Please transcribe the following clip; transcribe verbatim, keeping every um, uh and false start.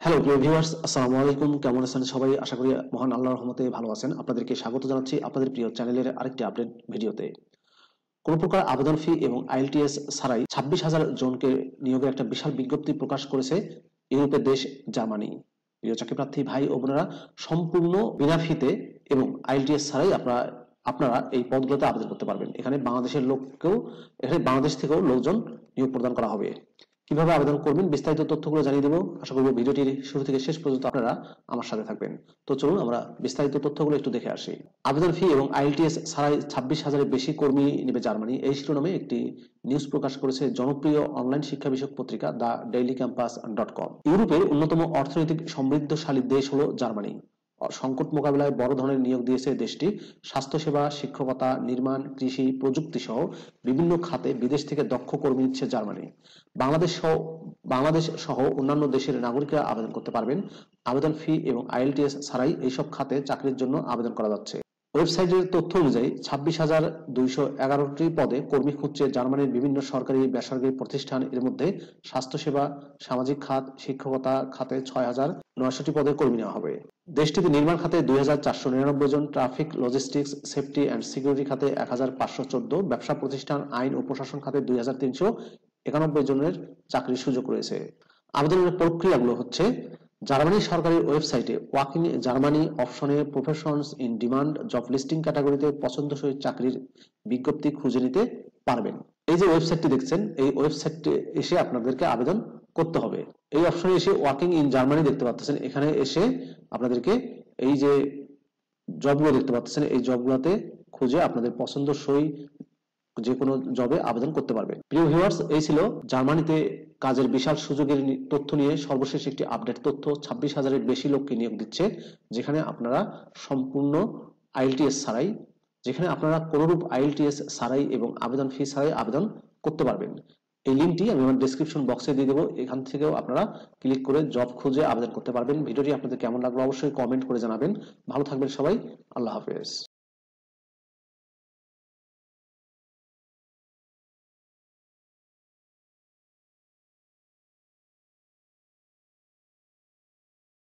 Hello প্রিয় viewers, আসসালামু আলাইকুম। কেমন আছেন সবাই? আশা করি মহান আল্লাহর রহমতে ভালো আছেন। আপনাদেরকে স্বাগত জানাচ্ছি আপনাদের প্রিয় চ্যানেলের আরেকটি আপডেট ভিডিওতে। কোনো প্রকার আবেদন ফি এবং আইএলটিএস ছাড়াই ছাব্বিশ হাজার জনকে নিয়োগের একটা বিশাল বিজ্ঞপ্তি প্রকাশ করেছে ইউরোপের দেশ জার্মানি। প্রিয় চাকরি প্রার্থী ভাই ও বোনেরা, সম্পূর্ণ বিনা ফিতে এবং আইএলটিএস ছাড়াই আপনারা আপনারা এই পদগুলোতে আবেদন করতে পারবেন। এখানে বাংলাদেশের লোককেও এখানে বাংলাদেশ থেকেও লোকজন নিয়োগ প্রদান করা হবে। কিভাবে আবেদন করবেন বিস্তারিত তথ্যগুলো জানিয়ে দেবো। আশা করব ভিডিওটির শুরু থেকে শেষ পর্যন্ত আপনারা আমার সাথে থাকবেন। তো চলুন আমরা বিস্তারিত তথ্যগুলো একটু দেখে আসি। আবেদন ফি এবং আইএলটিএস ছাড়াই ছাব্বিশ হাজারের বেশি কর্মী নেবে জার্মানি, এই শিরোনামে একটি নিউজ প্রকাশ করেছে জনপ্রিয় অনলাইন শিক্ষা বিষয়ক পত্রিকা the Daily Campus dot com. ইউরোপের অন্যতম অর্থনৈতিক সমৃদ্ধশালী দেশ হলো জার্মানি। সংকট মোকাবিলায় বড় ধরনের নিয়োগ দিয়েছে দেশটি। স্বাস্থ্যসেবা, শিক্ষকতা, নির্মাণ, কৃষি, প্রযুক্তি সহ বিভিন্ন খাতে বিদেশ থেকে দক্ষ কর্মী নিচ্ছে জার্মানি। বাংলাদেশ সহ বাংলাদেশ সহ অন্যান্য দেশের নাগরিকরা আবেদন করতে পারবেন। আবেদন ফি এবং আইএলটিএস ছাড়াই এইসব খাতে চাকরির জন্য আবেদন করা যাচ্ছে। ওয়েবসাইটের তথ্য অনুযায়ী ছাব্বিশ হাজার দুইশো এগারোটি পদে কর্মী খুঁজছে জার্মানির বিভিন্ন সরকারি বেসরকারি প্রতিষ্ঠান। এর মধ্যে স্বাস্থ্যসেবা, সামাজিক খাত, শিক্ষকতা খাতে ছয় হাজার নয়শোটি পদে কর্মী নেওয়া হবে। দেশটিতে নির্মাণ খাতে দুই হাজার চারশো নিরানব্বই জন, traffic, logistics, safety and security খাতে এক হাজার পাঁচশো চোদ্দ, ব্যবসা প্রতিষ্ঠান, আইন ও প্রশাসন খাতে দুই হাজার তিনশো একানব্বই জনের চাকরির সুযোগ রয়েছে। আবেদনের প্রক্রিয়াগুলো হচ্ছে: জার্মানি সরকারি ওয়েবসাইটে ওয়ার্কিং জার্মানি অপশনে professions in demand job listing ক্যাটাগরিতে পছন্দসই চাকরির বিজ্ঞপ্তি খুঁজে নিতে পারবেন। এই যে ওয়েবসাইটটি দেখছেন, এই ওয়েবসাইটে এসে আপনাদেরকে আবেদন করতে হবে। এই অপশনে এসে ওয়ার্কিং ইন জার্মানি দেখতে পাচ্ছেন, এখানে এসে আপনাদেরকে এই যে জবগুলো দেখতে পাচ্ছেন, এই জবগুলোতে খুঁজে আপনাদের পছন্দসই যে কোনো জবে আবেদন করতে পারবেন। প্রিয় ভিউয়ার্স, এই ছিল জার্মানিতে কাজের বিশাল সুযোগের তথ্য নিয়ে সর্বশেষ একটি আপডেট তথ্য। ছাব্বিশ হাজারের বেশি লোককে নিয়োগ দিচ্ছে, যেখানে আপনারা সম্পূর্ণ আইএলটিএস ছাড়াই যেখানে আপনারা কোনোরূপ আইএলটিএস ছাড়াই এবং আবেদন ফি ছাড়াই আবেদন করতে পারবেন। এই লিঙ্কটি আমি আমার ডেসক্রিপশন বক্সে দিয়ে দেবো, এখান থেকেও আপনারা ক্লিক করে জব খুঁজে আবেদন করতে পারবেন। ভিডিওটি আপনাদের কেমন লাগলো অবশ্যই কমেন্ট করে জানাবেন। ভালো থাকবেন সবাই, আল্লাহ হাফেজ।